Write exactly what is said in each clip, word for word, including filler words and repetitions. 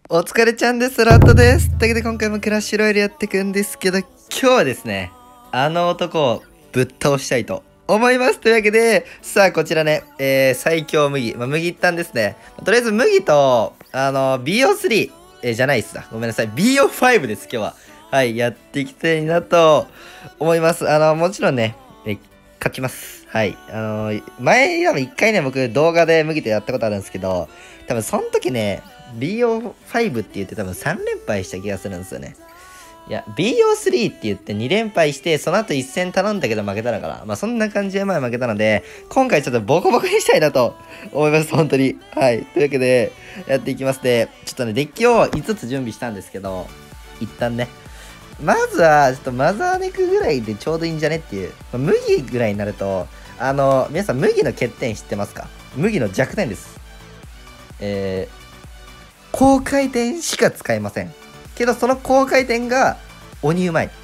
お疲れちゃんです。ラットです。というわけで今回もクラッシュロイヤルやっていくんですけど、今日はですね、あの男をぶっ倒したいと思います。というわけで、さあこちらね、えー、最強麦。まあ、麦一旦ですね。とりあえず麦と、あの、ビーオースリー、えー、じゃないっすだ。ごめんなさい。ビーオーファイブ です、今日は。はい、やっていきたいなと思います。あの、もちろんね、えー、勝ちます。はい。あのー、前、多分一回ね、僕動画で麦とやったことあるんですけど、多分その時ね、ビーオーファイブ って言って多分さん連敗した気がするんですよね。いや、ビーオースリー って言ってに連敗して、その後いち戦頼んだけど負けたのかな。まあそんな感じで前負けたので、今回ちょっとボコボコにしたいなと思います、本当に。はい。というわけで、やっていきますで、ちょっとね、デッキをいつつ準備したんですけど、一旦ね、まずは、ちょっとマザーネクぐらいでちょうどいいんじゃねっていう。まあ、麦ぐらいになると、あの、皆さん麦の欠点知ってますか？麦の弱点です。えー、高回転しか使えません。けどその高回転が鬼うまい。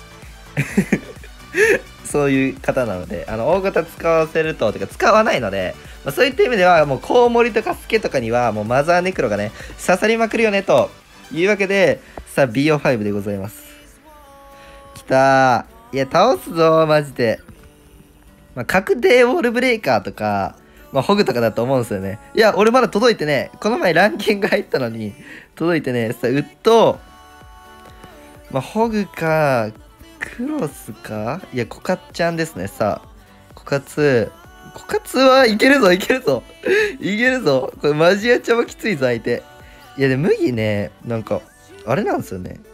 そういう方なので、あの、大型使わせると、てか使わないので、まあ、そういった意味では、もうコウモリとかスケとかには、もうマザーネクロがね、刺さりまくるよね、というわけで、さあ ビーオーファイブ でございます。きたー。いや、倒すぞ、マジで。まあ、確定ウォールブレイカーとか、まあ、ホグとかだと思うんですよね。いや、俺まだ届いてね、この前ランキング入ったのに、届いてね、さ、ウッド、まあ、ホグか、クロスかいや、コカッちゃんですね。さあ、コカツ、コカツはいけるぞ、いけるぞ。いけるぞ。これマジアチャもきついぞ、相手。いや、で、麦ね、なんか、あれなんですよね。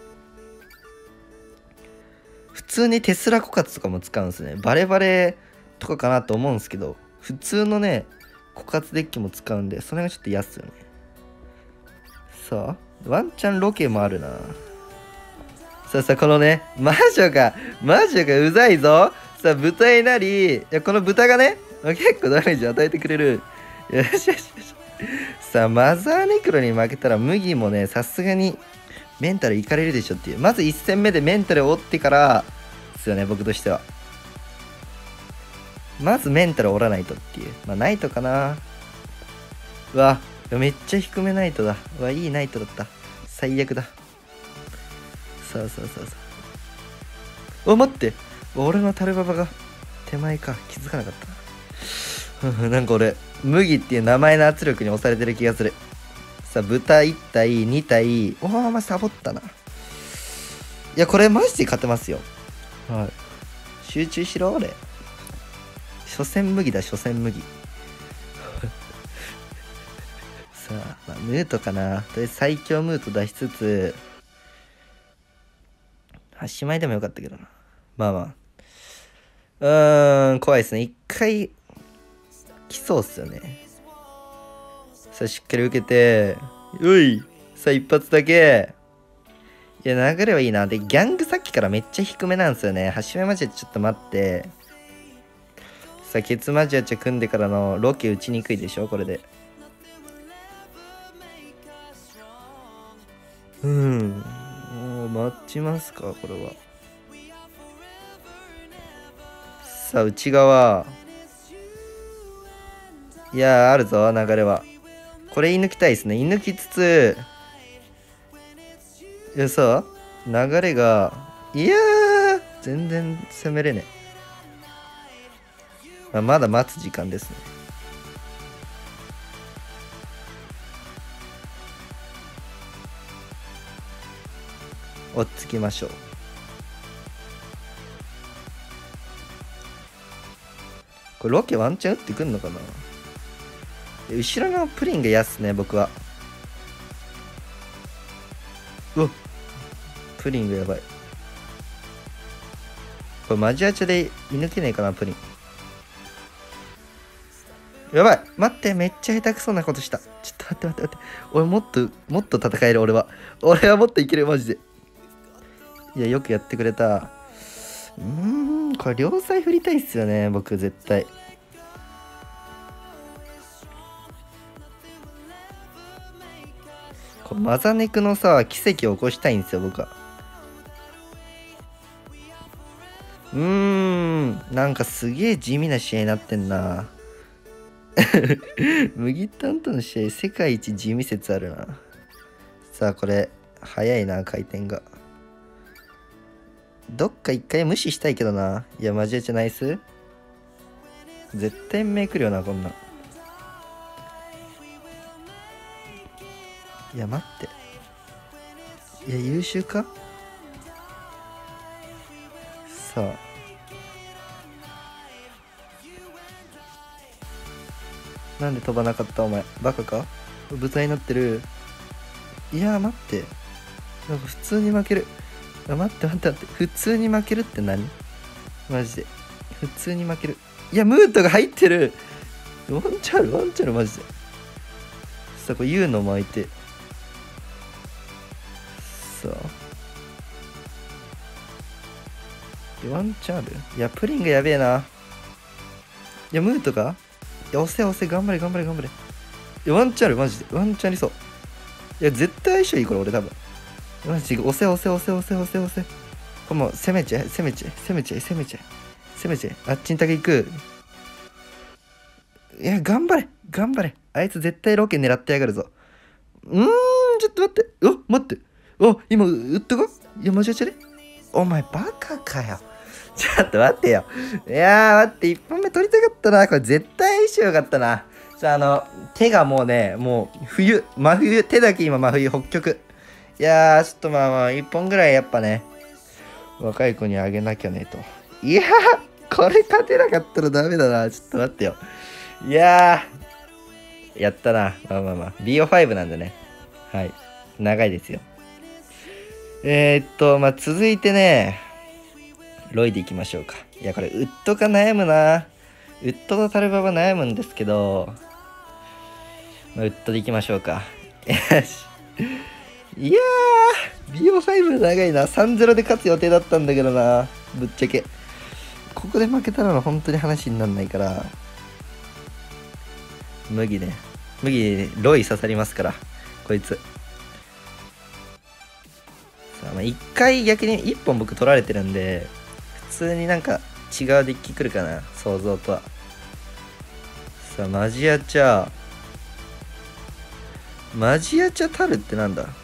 普通にテスラコカツとかも使うんですね。バレバレとかかなと思うんですけど、普通のね、枯渇デッキも使うんで、それがちょっと嫌っすよね。さあ、ワンチャンロケもあるな。さあさあ、このね、魔女が、魔女がうざいぞ。さあ、豚になり、いや、この豚がね、結構ダメージ与えてくれる。よしよしよし。さあ、マザーネクロに負けたら麦もね、さすがにメンタルいかれるでしょっていう。まずいち戦目でメンタルを折ってからですよね、僕としては。まずメンタル折らないとっていう。まあ、ナイトかな。うわ、めっちゃ低めナイトだ。うわ、いいナイトだった。最悪だ。さあさあさあさあ。お、待って。俺のタルババが手前か。気づかなかった。なんか俺、麦っていう名前の圧力に押されてる気がする。さあ、豚いち体、に体。おー、まあ、サボったな。いや、これマジで勝てますよ。はい。集中しろ、俺。初戦麦だ、初戦麦。さあ、まあ、ムートかな。とりあえず最強ムート出しつつ、端前でもよかったけどな。まあまあ。うーん、怖いですね。一回、来そうっすよね。さあ、しっかり受けて、うい。さあ、一発だけ。いや、流れはいいな。で、ギャングさっきからめっちゃ低めなんですよね。端前マジでちょっと待って。さあ、ケツマジアチャ組んでからのロケ打ちにくいでしょ、これで。うん。もう待ちますか、これは。さあ、内側。いやー、あるぞ、流れは。これ、射抜きたいですね。射抜きつつ、いやさ、流れが、いやー、全然攻めれねえ。まあ、まだ待つ時間ですね。追っつきましょう。これロケワンチャン打ってくんのかな。後ろのプリンが嫌っすね、僕は。うわ、プリンがやばい。これマジアチャで射抜けねえかな、プリン。やばい、待って、めっちゃ下手くそなことした。ちょっと待って待って待って。俺もっと、もっと戦える、俺は。俺はもっといける、マジで。いや、よくやってくれた。うーん、これ両サイ振りたいっすよね、僕、絶対。これマザネクのさ、奇跡を起こしたいんですよ、僕は。うーん、なんかすげえ地味な試合になってんな。麦タンとの試合、世界一地味説あるな。 さあこれ早いな回転が。どっか一回無視したいけどな。いやマジでナイス。絶対目くるよなこんなん。いや待って、いや優秀か。さあなんで飛ばなかったお前、バカか。舞台になってる。いや待って、なんか普通に負ける。あ待って待って待って、普通に負けるって何マジで普通に負ける。いやムートが入ってる。ワンチャンあるワンチャンあるマジで。さあこれ言うのも相手。さあワンチャンある。いやプリンがやべえな。いやムートか。いや押せ押せ、頑張れ頑張れ頑張れ。いやワンチャンあるマジで、ワンチャンありそう。いや絶対相性いいこれ俺多分。マジで押せ押せ押せ押せ押せ押せ。これもう攻めちゃえ攻めちゃえ攻めちゃえ攻めちゃえ攻めちゃえ。あっちにだけ行く。いや頑張れ頑張れ、あいつ絶対ロケ狙ってやがるぞ。うーんちょっと待って、お待って、お今打ったか。いやマジでチャレ。お前バカかよ。ちょっと待ってよ。いやー待って、いっぽんめ取りたかったな。これ絶対相性よかったな。じゃあ、あの、手がもうね、もう冬、真冬、手だけ今真冬、北極。いやー、ちょっとまあまあ、いっぽんぐらいやっぱね、若い子にあげなきゃねと。いやー、これ勝てなかったらダメだな。ちょっと待ってよ。いやー、やったな。まあまあまあ、ビーオーファイブ なんでね。はい。長いですよ。えー、っと、まあ続いてね、ロイでいきましょうか。いや、これ、ウッドか悩むな。ウッドとタルバは悩むんですけど、まあ、ウッドでいきましょうか。よし。いやー、ビーオーファイブ 長いな。さんたいゼロ で勝つ予定だったんだけどな。ぶっちゃけ。ここで負けたら本当に話にならないから。麦ね。麦、ロイ刺さりますから。こいつ。さあ、まあ、一回逆に一本僕取られてるんで、普通になんか違うデッキ来るかな、想像とは。さあマジアチャマジアチャタルってなんだ。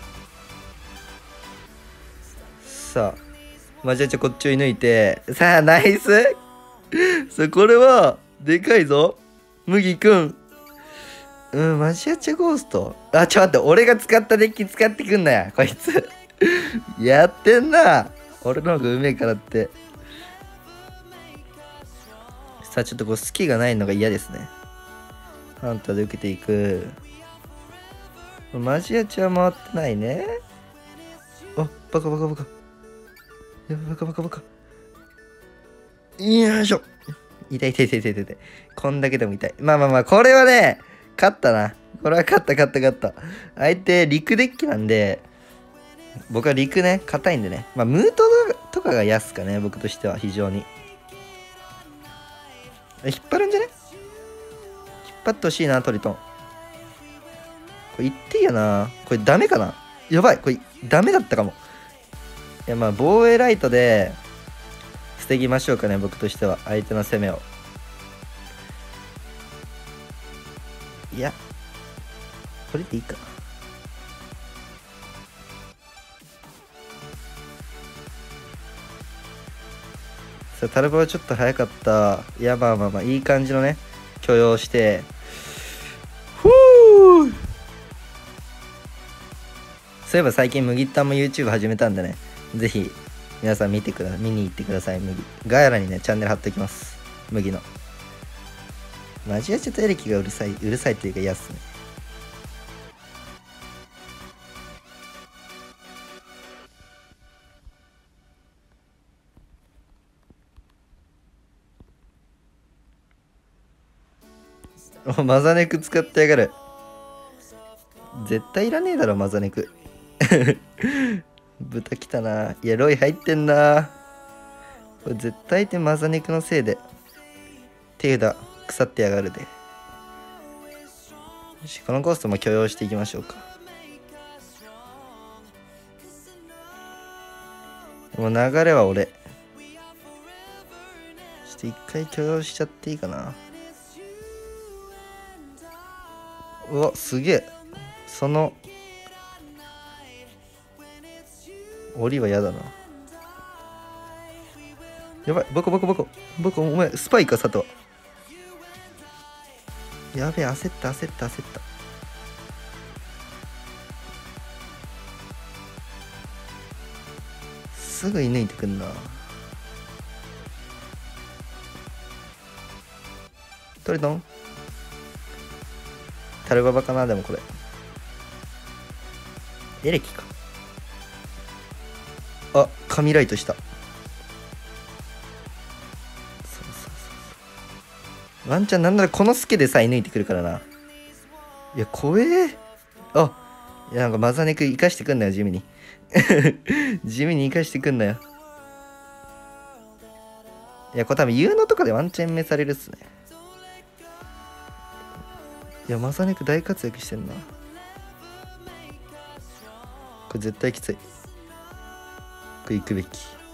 さあマジアチャこっちを射抜いて、さあナイス。さあこれはでかいぞ麦くん。うんマジアチャゴースト。あちょっと待って、俺が使ったデッキ使ってくんなやこいつ。やってんな、俺の方がうめえからって。さあちょっとこうスキがないのが嫌ですね。ハンターで受けていく。マジアチは回ってないね。あバカバカバカ。いやバカバカバカ。よいしょ。痛い痛い痛い痛い痛い痛い。こんだけでも痛い。まあまあまあこれはね勝ったな。これは勝った勝った勝った。相手陸デッキなんで、僕は陸ね硬いんでね。まあムートとかが安かね、僕としては非常に。引っ張るんじゃね。引っ張ってほしいなトリトン。これ言っていいやな。これダメかな。やばいこれダメだったかも。いやまあ防衛ライトで防ぎましょうかね、僕としては相手の攻めを。いやこれでいいか。さあタルバはちょっと早かった。いやまあまあまあいい感じのね許容して、ふう。そういえば最近麦ったんも YouTube 始めたんでね、ぜひ皆さん見てくだ見に行ってください。麦ガヤラにねチャンネル貼っておきます。麦のマジアチャとエレキがうるさいうるさいっていうか嫌っすね。おマザネク使ってやがる。絶対いらねえだろマザネク。豚来たな。いやロイ入ってんな。これ絶対ってマザネクのせいで手が腐ってやがるで。よしこのコーストも許容していきましょうか。もう流れは俺ちょっと一回許容しちゃっていいかな。うわすげえ。その檻は嫌だな。やばい、バカバカバカバカ、お前スパイか佐藤。やべえ、焦った焦った焦った。すぐ射抜いてくんな。トリトンタルババかな。でもこれエレキか。あ、神ライトした。そうそうそうそう。ワンチャンなんならこのスケでさえ抜いてくるからな。いや怖え。あ、いやなんかマザネク生かしてくんなよ地味に。地味に生かしてくんなよ。いやこれ多分ユーノとかでワンチャン目されるっすね。いやマザネク大活躍してんな。これ絶対きつい。これ行くべき。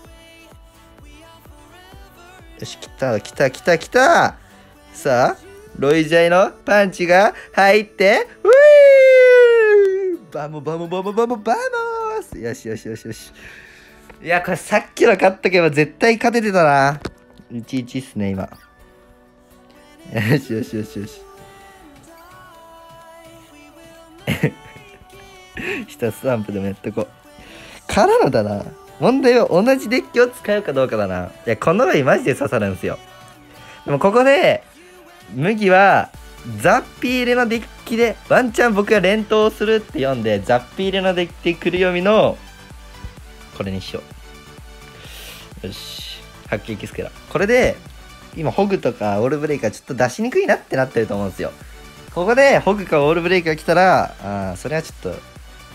よし、来た来た来た来た。さあロイジャイのパンチが入ってウィーバモバモバモバモバモース。よしよしよしよし。いやこれさっきの勝っとけば絶対勝ててたな。いちいちっすね今。よしよしよしよし。下スタンプでもやっとこう。からのだな。問題は同じデッキを使うかどうかだな。いや、この場合マジで刺さるんですよ。でもここで、麦は、ザッピー入れのデッキで、ワンチャン僕が連投するって読んで、ザッピー入れのデッキで来る読みの、これにしよう。よし。発見スケラ。これで、今、ホグとかオールブレイカーちょっと出しにくいなってなってると思うんですよ。ここで、ホグかオールブレイカー来たら、ああ、それはちょっと、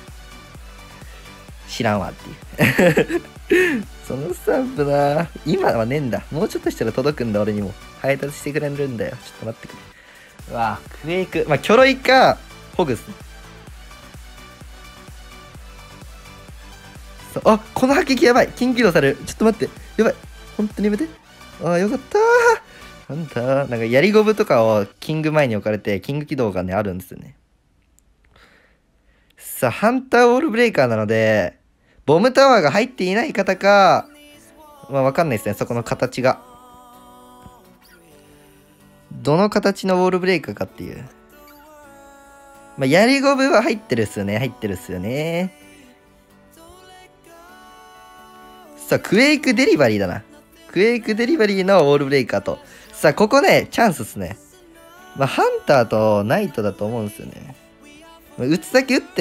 知らんわっていう。そのスタンプな、今はねえんだ。もうちょっとしたら届くんだ、俺にも。配達してくれるんだよ。ちょっと待ってくれ。うわぁ、クエイク。まあ、キョロイか、ホグっすね。あ、この迫撃やばい。緊急度される。ちょっと待って。やばい。本当にやめて。ああ、よかったー。なんだなんか、やりゴブとかをキング前に置かれて、キング起動がね、あるんですよね。さあ、ハンターオールブレイカーなので、ボムタワーが入っていない方か、まあわかんないですね、そこの形が。どの形のウォールブレイカーかっていう。まあ、やりゴブは入ってるっすよね、入ってるっすよね。さあ、クエイクデリバリーだな。クエイクデリバリーのウォールブレイカーと。さあ、ここね、チャンスっすね。まあ、ハンターとナイトだと思うんですよね。打つだけ打って、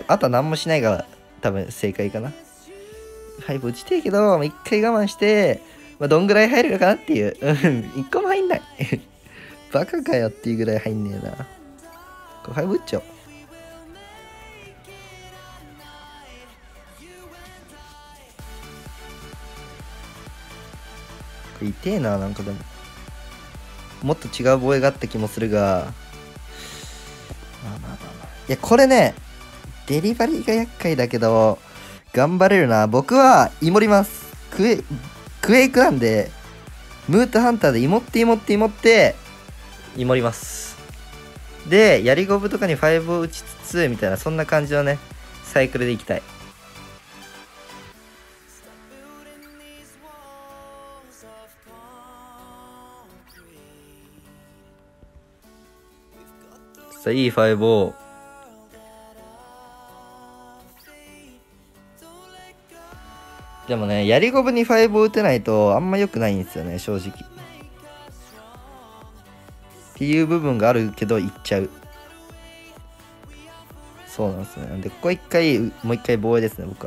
あとは何もしないが多分正解かな。はい、打ちてえけど、一回我慢して、まあ、どんぐらい入るのかなっていう。うん、一個も入んない。バカかよっていうぐらい入んねえな。これ、はい、打っちゃおう。これ痛えな、なんかでも。もっと違う防衛があった気もするが。まあまあまあまあ。いや、これね、デリバリーが厄介だけど、頑張れるな。僕は、イモります。クエ、クエイクなんで、ムートハンターでイモってイモってイモって、イモります。で、やりゴブとかにファイブを打ちつつ、みたいな、そんな感じのね、サイクルでいきたい。さあ、いいファイブを、でもね、やりゴブにファイブを打てないとあんま良くないんですよね、正直。っていう部分があるけど、いっちゃう。そうなんですね。で、ここ一回、もう一回防衛ですね、僕は。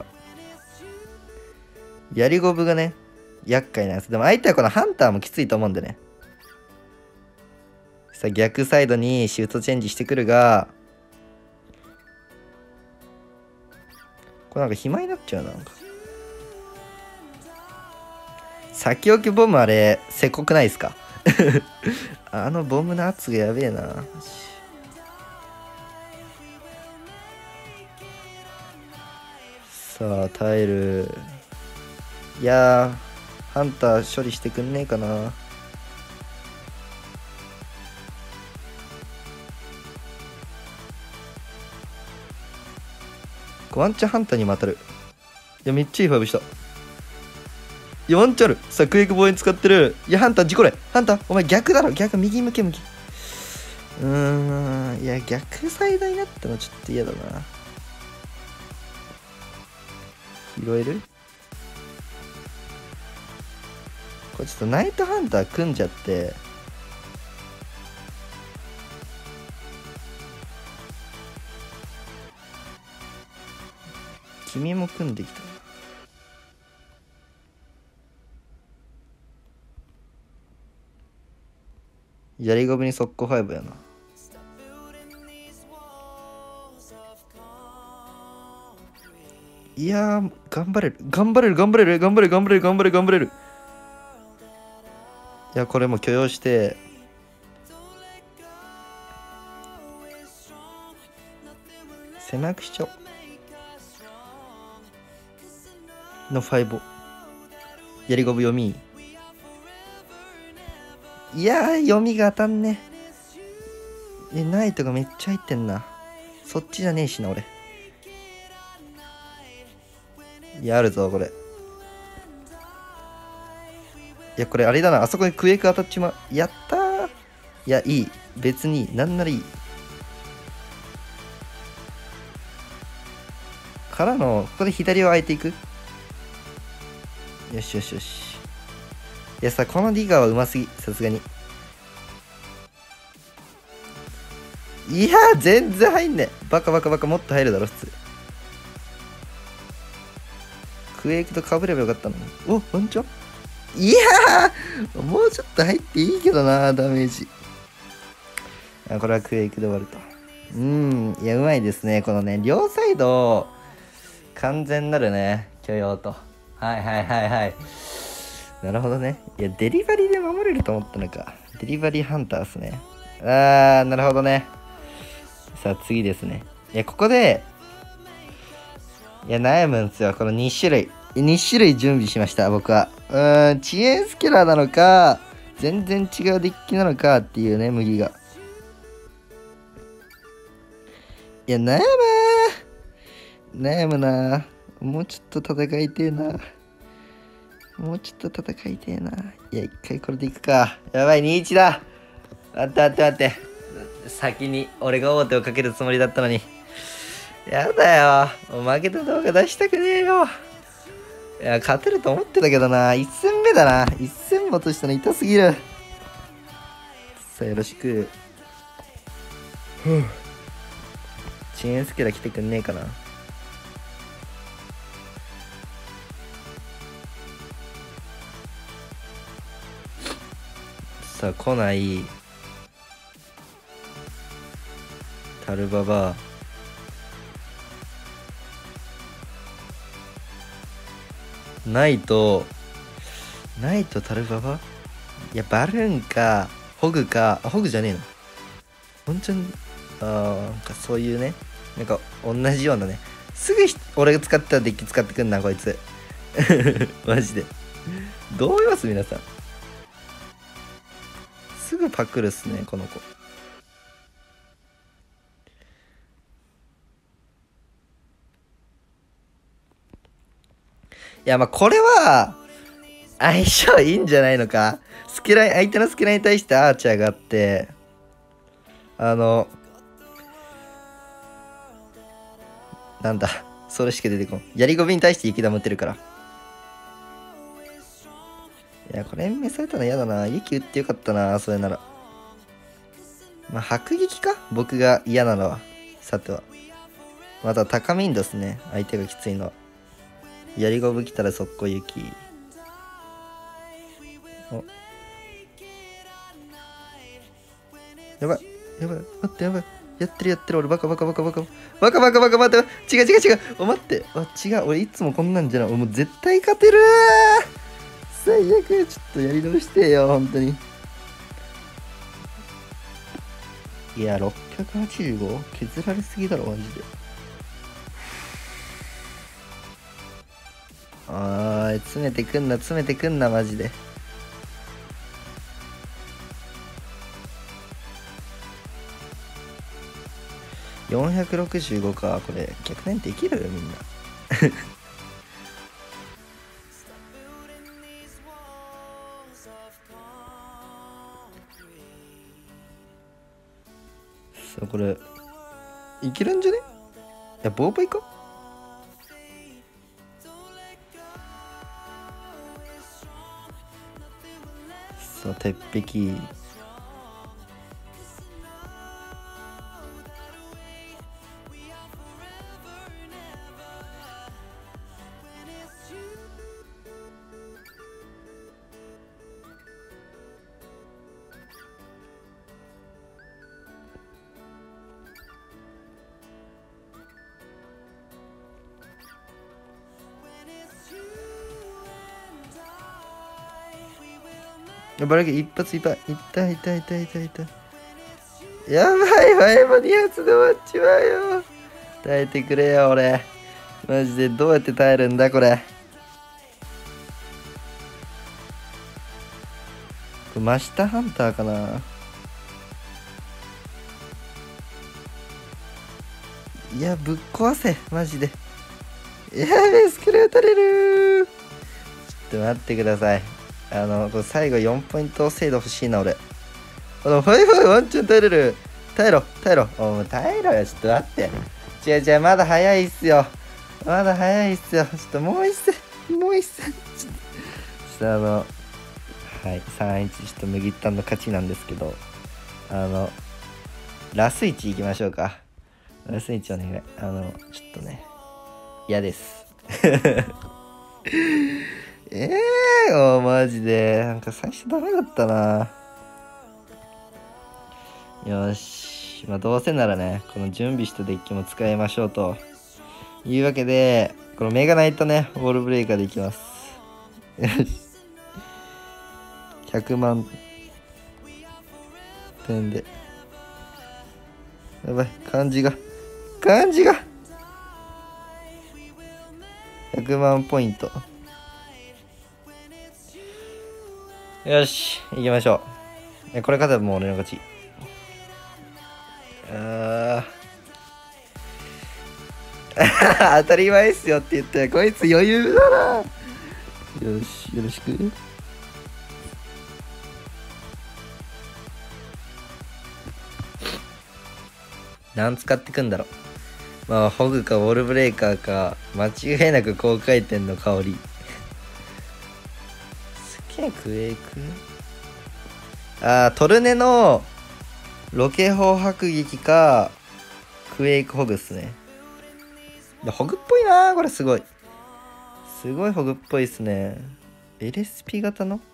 やりゴブがね、厄介なんです。でも相手はこのハンターもきついと思うんでね。さあ、逆サイドにシフトチェンジしてくるが、これなんか暇になっちゃうな、なんか。先置きボムあれ、せっこくないですか？あのボムの圧がやべえな。さあ、耐える。いやー、ハンター処理してくんねえかな。ワンチャンハンターにも当たる。 や、めっちゃいいファイブした。いや、ワンチャンある。さあ、クエイク防衛に使ってる。いや、ハンター、事故れ。ハンター、お前逆だろ。逆、右向け、向き。うーん。いや、逆サイドになったのちょっと嫌だな。拾える？これちょっとナイトハンター組んじゃって。君も組んできた。やりゴブに速攻ファイブやな。いやー、頑張れる。頑張れる、頑張れる、頑張れる、頑張れる、頑張れる、頑張れる。いや、これも許容して。狭くしちゃおう。のファイブ。やりゴブ読み。いやー、読みが当たんね。え、ナイトがめっちゃ入ってんな。そっちじゃねえしな、俺。いや、あるぞ、これ。いや、これあれだな。あそこにクエイク当たっちまう。やったー。いや、いい。別に、なんならいい。からの、ここで左を空いていく。よしよしよし。いやさ、このディガーはうますぎ。さすがに。いやー、全然入んねえ。バカバカバカ、もっと入るだろ、普通。クエイクと被ればよかったのに。お、ワンチャン？いやー、もうちょっと入っていいけどな、ダメージ。あ、これはクエイクで終わると。うん、いや、うまいですね。このね、両サイド、完全なるね、許容と。はいはいはいはい。なるほどね。いや、デリバリーで守れると思ったのか。デリバリーハンターっすね。あー、なるほどね。さあ、次ですね。いや、ここで、いや、悩むんですよ。このに種類。に種類準備しました、僕は。うーん、遅延スキャラーなのか、全然違うデッキなのかっていうね、麦が。いや、悩むー。悩むな。もうちょっと戦いてえな。もうちょっと戦いてえな。いや、一回これでいくか。やばい、にたいいちだ。待って待って待って。先に俺が王手をかけるつもりだったのに。やだよ。負けた動画出したくねえよ。いや、勝てると思ってたけどな。一戦目だな。一戦も落としたの痛すぎる。さあ、よろしく。ふぅ。遅延スキャラ来てくんねえかな。さあ、来ない。タルババ。ナイト。ナイトタルババいや、バルーンか、ホグか、あ、ホグじゃねえの。ほんちゃん、あー、なんかそういうね、なんか同じようなね。すぐ俺が使ってたデッキ使ってくんな、こいつ。マジで。どう思います皆さん。すぐパクるっすね、この子。いや、まあこれは、相性いいんじゃないのか。スケライン、相手のスケラインに対してアーチャーがあって、あの、なんだ、それしか出てこん。やりゴビに対して雪玉打ってるから。いや、これ延命されたの嫌だな。雪打ってよかったな、それなら。まあ、迫撃か僕が嫌なのは。さては。また高ミンドっすね。相手がきついのは。やりゴブ来たら速攻雪。お。やばい。やばい。待ってやばい。やってるやってる。俺バカバカバカバカ。バカバカバカ待って。違う違う違う。お待って。あ、違う。俺いつもこんなんじゃない。俺もう絶対勝てるー。最悪。ちょっとやり直してよ。本当に。いや、ろっぴゃくはちじゅうご? 削られすぎだろ、マジで。あー、詰めてくんな、詰めてくんな、マジで。よんひゃくろくじゅうごか、これ、逆転できるみんな。 これいけるんじゃね？いや、ボーパイか。さあ、鉄壁。バラケ一発いっぱい。痛い痛い痛い痛い痛い。やばいわ、今に発で終わっちまうよ。耐えてくれよ、俺。マジでどうやって耐えるんだ、これ。これ真下ハンターかな。いや、ぶっ壊せ、マジで。やべ、スクリュー取れる。ちょっと待ってください。あの、これ最後よんポイント精度欲しいな、俺。あの、ファイファイワンチャン耐えれる。耐えろ、耐えろ。おもう耐えろよ、ちょっと待って。違う違う、まだ早いっすよ。まだ早いっすよ。ちょっともう一戦、もう一戦。ちょっとあの、はい、さんいち、ちょっと麦ったんの勝ちなんですけど、あの、ラスいち行きましょうか。ラスいちお願い。あの、ちょっとね、嫌です。ええー、もうマジで。なんか最初ダメだったな。よし。まあどうせならね、この準備したデッキも使いましょうというわけで、このメガナイトね、ウォールブレイカーでいきます。よし。ひゃくまん点で。やばい、漢字が。漢字がひゃくまんポイント。よし、行きましょう。これ勝てばもう俺の勝ち。あ当たり前っすよって言ってこいつ余裕だな。よし、よろしく。何使ってくんだろう。まあホグかウォールブレイカーか、間違いなく高回転の香り。すげえクエイク。あー、トルネのロケ砲迫撃かクエイクホグっすね。ホグっぽいなー、これすごい。すごいホグっぽいっすね。エルエスピー 型の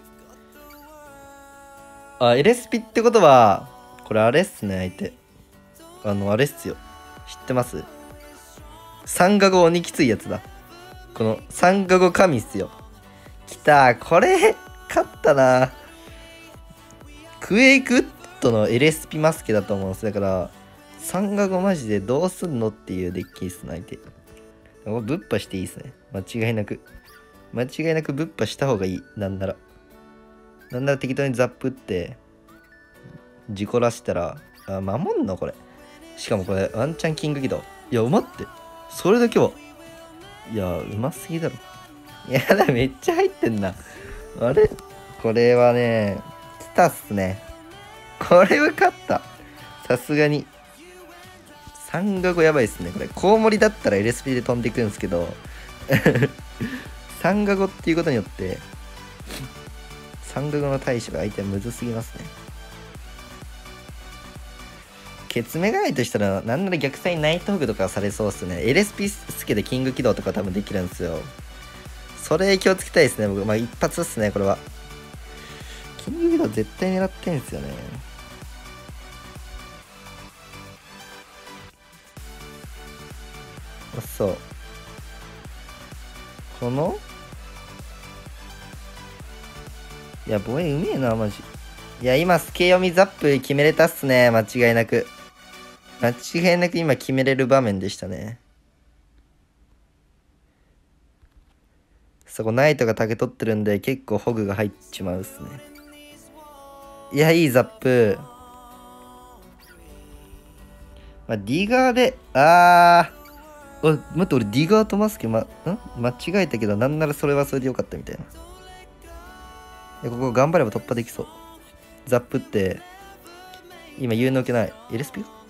あ、エルエスピー ってことは、これあれっすね、相手。あの、あれっすよ。知ってます？三ガゴ鬼きついやつだ。この三ガゴ神っすよ。きたー、これ、勝ったな。クエイクウッドの エルエスピー マスケだと思うんです。だから、三ガゴマジでどうすんのっていうデッキっすね、相手。ぶっぱしていいっすね。間違いなく。間違いなくぶっぱした方がいい。なんなら。なんなら適当にザップって、事故らしたら、あ、守んのこれ。しかもこれ、ワンチャンキング起動。いや、待って。それだけは。いや、うますぎだろ。いやだ、めっちゃ入ってんな。あれこれはね、来たっすね。これは勝った。さすがに。三ガゴやばいっすね。これ、コウモリだったら エルエスピー で飛んでいくんですけど、三ガゴっていうことによって、三ガゴの対処が相手はむずすぎますね。ケツメガネとしたら、なんなら逆サイナイトホグとかされそうっすね。エルエスピー スケでキング起動とか多分できるんですよ。それ気をつけたいですね、僕。まあ一発っすね、これは。キング起動絶対狙ってんすよね。そう。このいや、防衛うめえな、マジ。いや、今、スケ読みザップ決めれたっすね、間違いなく。間違いなく今決めれる場面でしたね。そこ、ナイトが竹取ってるんで、結構ホグが入っちまうっすね。いや、いいザップ。まあ、ディガーで、あー。お待って、俺ディガーとマスケ、ま、ん間違えたけど、なんならそれはそれでよかったみたいな。いや、ここ頑張れば突破できそう。ザップって、今言うのけない。エルエスピー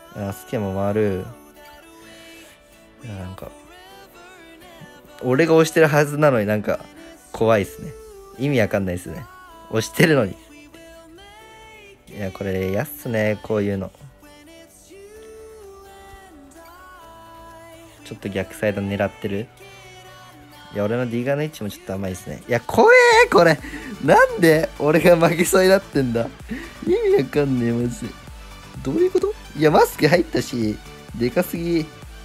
あ、スケも回る。いや、なんか、俺が押してるはずなのになんか、怖いっすね。意味わかんないっすね。押してるのに。いや、これ、やっすね、こういうの。ちょっと逆サイド狙ってる。いや、俺のディガーの位置もちょっと甘いですね。いや、怖えー、これ。なんで俺が負けそうになってんだ。意味わかんねえ、マジで。どういうこと？いや、マスク入ったし、でかすぎ。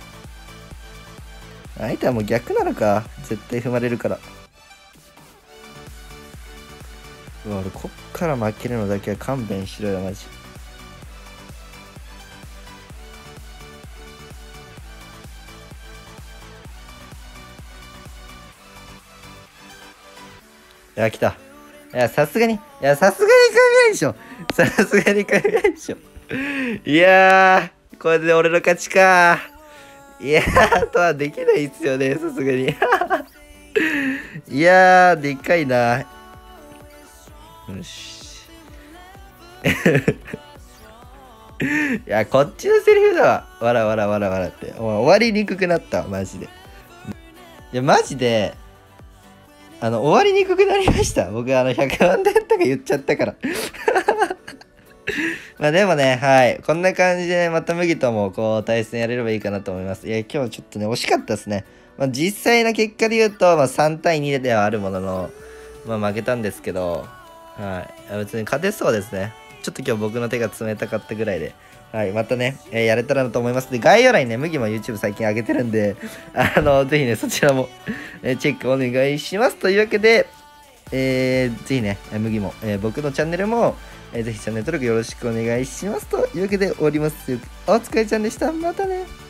相手はもう逆なのか。絶対踏まれるから。うわ、俺、こっから負けるのだけは勘弁しろよ、マジ。いや、来た。いや、さすがに、いや、さすがに神でしょ。さすがに神でしょ。いやー、これで俺の勝ちか。いやー、とはできないっすよね、さすがに。いやー、でっかいな。よし。いや、こっちのセリフだわ。わらわらわらわらって。お前終わりにくくなった、マジで。いや、マジで、あの、終わりにくくなりました。僕、あの、ひゃくまん点とか言っちゃったから。まあでもね、はい。こんな感じで、また麦とも、こう、対戦やれればいいかなと思います。いや、今日ちょっとね、惜しかったですね。まあ、実際の結果で言うと、まあ、さん対にではあるものの、まあ、負けたんですけど、はい。別に勝てそうですね。ちょっと今日僕の手が冷たかったぐらいで、はい。またね、えーやれたらなと思います。で、概要欄にね、麦も YouTube 最近上げてるんで、あの、ぜひね、そちらも、えーチェックお願いします。というわけで、えー、ぜひね、麦も、えー僕のチャンネルも、えーぜひチャンネル登録よろしくお願いします。というわけで終わります。お疲れちゃんでした。またね。